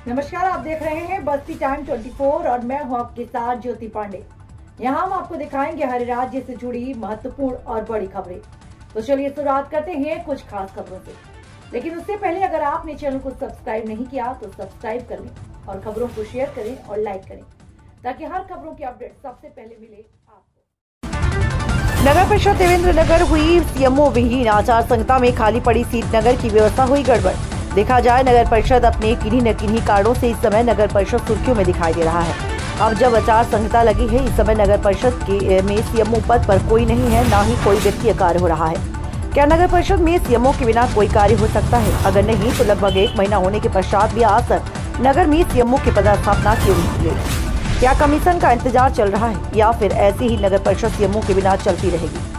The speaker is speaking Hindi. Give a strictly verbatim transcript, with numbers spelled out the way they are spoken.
नमस्कार, आप देख रहे हैं बस्ती टाइम चौबीस और मैं हूं आपके साथ ज्योति पांडे। यहां हम आपको दिखाएंगे हर राज्य से जुड़ी महत्वपूर्ण और बड़ी खबरें। तो चलिए शुरुआत करते हैं कुछ खास खबरों से। लेकिन उससे पहले अगर आपने चैनल को सब्सक्राइब नहीं किया तो सब्सक्राइब कर लें और खबरों को शेयर करें और लाइक करें ताकि हर खबरों की अपडेट सबसे पहले मिले आपको। नगर परिषद देवेंद्र नगर हुई सीएमओ विहीन, आचार संहिता में खाली पड़ी सीट नगर की व्यवस्था हुई गड़बड़। देखा जाए नगर परिषद अपने किन्हीं न किन्हीं कारणों से इस समय नगर परिषद सुर्खियों में दिखाई दे रहा है। अब जब आचार संहिता लगी है, इस समय नगर परिषद के में सीएमओ पद पर कोई नहीं है, न ही कोई व्यक्ति कार्य हो रहा है। क्या नगर परिषद में सीएमओ के बिना कोई कार्य हो सकता है? अगर नहीं तो लगभग एक महीना होने के पश्चात भी आज तक नगर में सीएमओ की पदस्थापना क्यों नहीं की गई? क्या कमीशन का इंतजार चल रहा है या फिर ऐसी ही नगर परिषद सीएमओ के बिना चलती रहेगी?